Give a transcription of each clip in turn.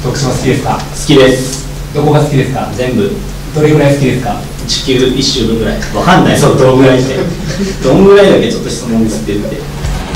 徳島好きですか？ 好きです。 どこが好きですか？ 全部。 どれぐらい好きですか？ 地球一周分ぐらい。わかんない、そう、どのぐらいって。どんぐらいだけちょっと質問ですって言って。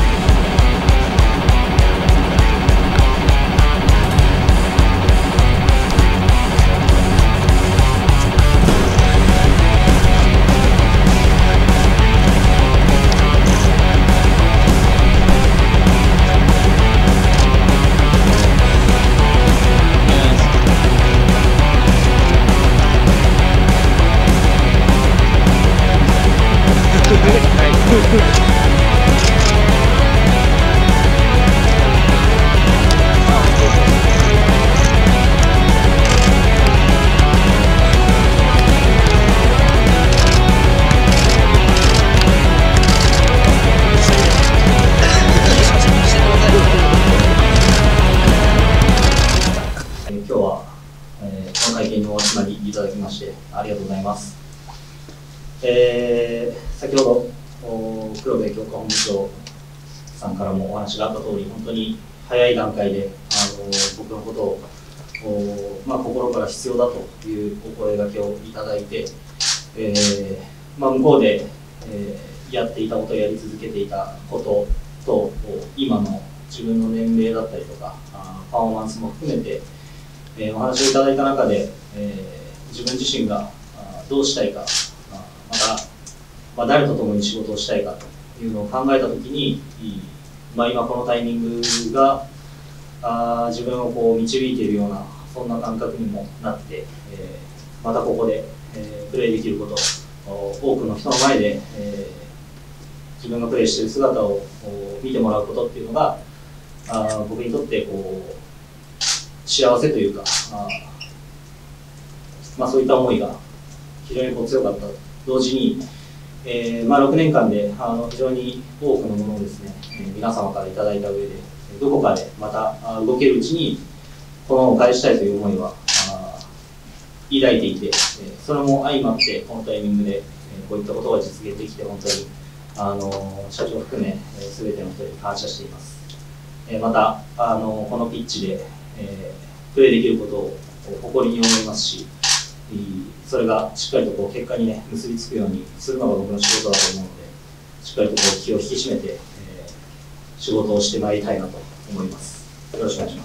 今日は、この会見にお集まりいただきましてありがとうございます。先ほど黒部教科本部長さんからもお話があった通り、本当に早い段階で僕のことを心から必要だというお声掛けをいただいて、向こうで、やっていたことやり続けていたことと今の自分の年齢だったりとかパフォーマンスも含めてお話をいただいた中で、自分自身がどうしたいか、また、誰と共に仕事をしたいかというのを考えたときに、今このタイミングが自分をこう導いているようなそんな感覚にもなって、またここで、プレーできること、多くの人の前で、自分がプレーしている姿を見てもらうことっていうのが僕にとってこう幸せというか、そういった思いが非常にこう強かったと同時に、6年間で非常に多くのものをですね、皆様からいただいた上でどこかでまた動けるうちにこの恩を返したいという思いは抱いていて、それも相まってこのタイミングでこういったことが実現できて本当に社長含め全ての人に感謝しています。またこのピッチでプレーできることを誇りに思いますし、それがしっかりとこう結果にね結びつくようにするのが僕の仕事だと思うので、しっかりとこう気を引き締めて、仕事をしてまいりたいなと思います。よろしくお願いします。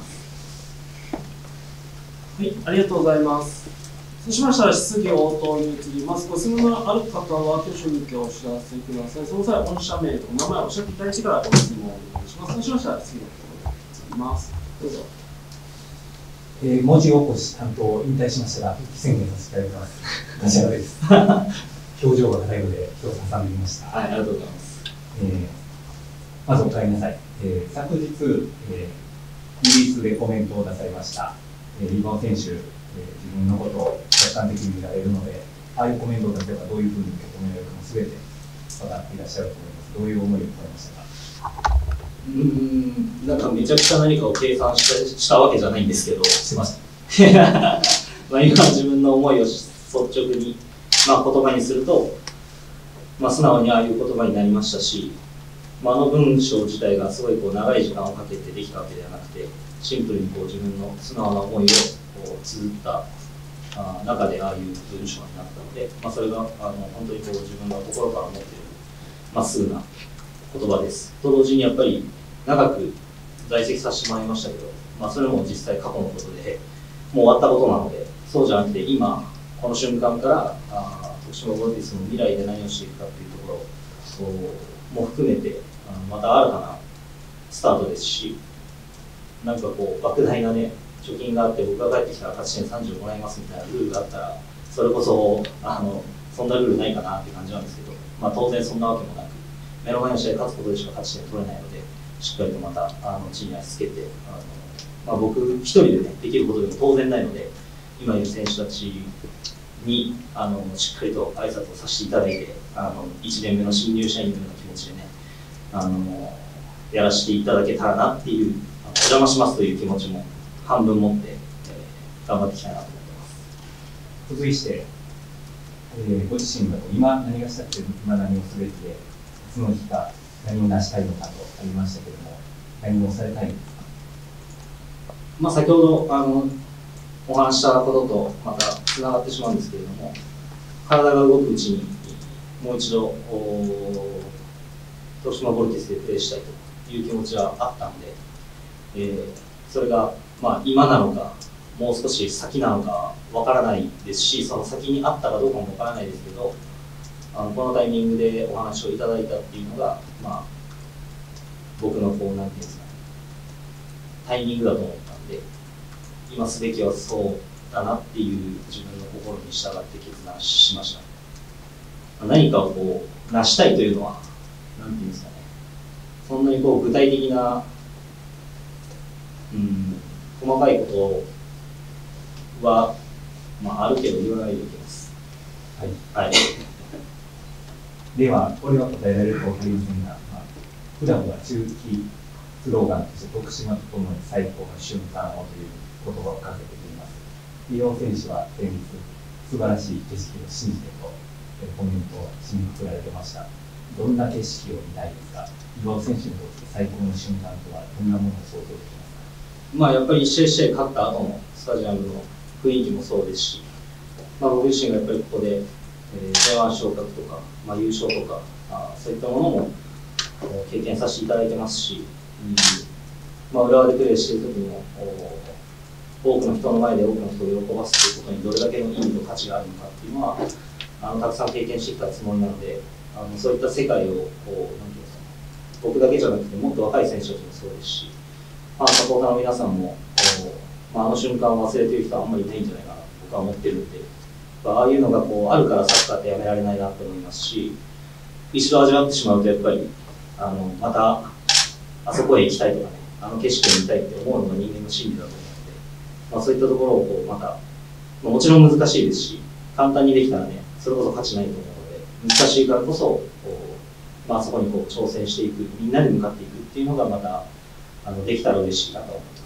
はい、ありがとうございます。そうしましたら質疑応答に移ります。ご質問のある方は挙手にてお知らせください。その際、御社名とお名前をおっしゃっていただいてからご質問をお願いします。そうしましたら質疑応答に移ります。どうぞ。 文字起こし担当を引退しましたが、復帰宣言させていただきます。柏原です。表情が硬いので、今日挟んでみました。 はい、ありがとうございます。 まずお帰りなさい。昨日、リリースでコメントを出されました。リバウンド選手、自分のことを客観的に見られるので、ああいうコメントを出せばどういうふうに受け止められるかもすべて分かっていらっしゃると思います。どういう思いを持たれましたか？ なんかめちゃくちゃ何かを計算したわけじゃないんですけど、 してました。 今自分の思いを率直に、言葉にすると、素直にああいう言葉になりましたし、文章自体がすごいこう長い時間をかけてできたわけではなくて、シンプルにこう自分の素直な思いをこう綴った中でああいう文章になったので、それが本当にこう自分が心から思っているまっすぐな言葉です。と同時にやっぱり長く在籍させてもらいましたけど、それも実際過去のことでもう終わったことなので、そうじゃなくて今この瞬間から徳島ボルティスの未来で何をしていくかというところも含めてまた新たなスタートですし、なんかこう莫大なね貯金があって僕が帰ってきたら勝ち点30もらいますみたいなルールがあったら、それこそそんなルールないかなって感じなんですけど、当然そんなわけもなく、目の前の試合勝つことでしか勝ち点取れないので、しっかりとまた地に足つけて僕一人でねできることでも当然ないので、今いる選手たちにしっかりと挨拶をさせていただいて、1年目の新入社員のような気持ちでねやらせていただけたらなっていう、お邪魔しますという気持ちも半分持って、頑張っていきたいなと思ってます。 続いて、ご自身だと今何がしたくて今何をすべきで、いつの日か何を成したいのかとありましたけれども、何をされたいんですか？ 先ほどお話したこととまたつながってしまうんですけれども、体が動くうちにもう一度東島ボルティスでプレーしたいという気持ちはあったんで、それが今なのかもう少し先なのかわからないですし、その先にあったかどうかもわからないですけど、このタイミングでお話をいただいたっていうのが、僕のなんていうんですかね、タイミングだと思ったんで、今すべきはそうだなっていう自分の心に従って決断しました。何かを成したいというのは、なんていうんですかね、そんなに具体的な、細かいことは、あるけど言わないでおきます。はい。 では、これは答えられるか分かりませんが、普段は中期スローガンとして徳島とともに最高の瞬間をという言葉をかけています。岩尾選手は先日、素晴らしい景色を信じてとコメントを締めくくられてました。どんな景色を見たいですか？岩尾選手にとって最高の瞬間とはどんなものを想像できますか？ やっぱり一試合一試合勝った後のスタジアムの雰囲気もそうですし、僕自身がやっぱりここでJ1昇格とか、優勝とかそういったものも経験させていただいてますし、浦和でプレーしている時にも多くの人の前で多くの人を喜ばすということにどれだけの意味と価値があるのかっていうのはたくさん経験してきたつもりなので、そういった世界をなんていうんですかね、僕だけじゃなくてもっと若い選手たちもそうですし、サポーターの皆さんもあの瞬間を忘れている人はあんまりいないんじゃないかなと僕は思ってるんで、ああいうのがあるからサッカーってやめられないなと思いますし、一度味わってしまうとやっぱりまたあそこへ行きたいとかね、あの景色を見たいって思うのが人間の心理だと思うので、そういったところをまた、もちろん難しいですし、簡単にできたらね、それこそ価値ないと思うので、難しいからこそそこに挑戦していく、みんなで向かっていくっていうのがまたできたら嬉しいなと思います。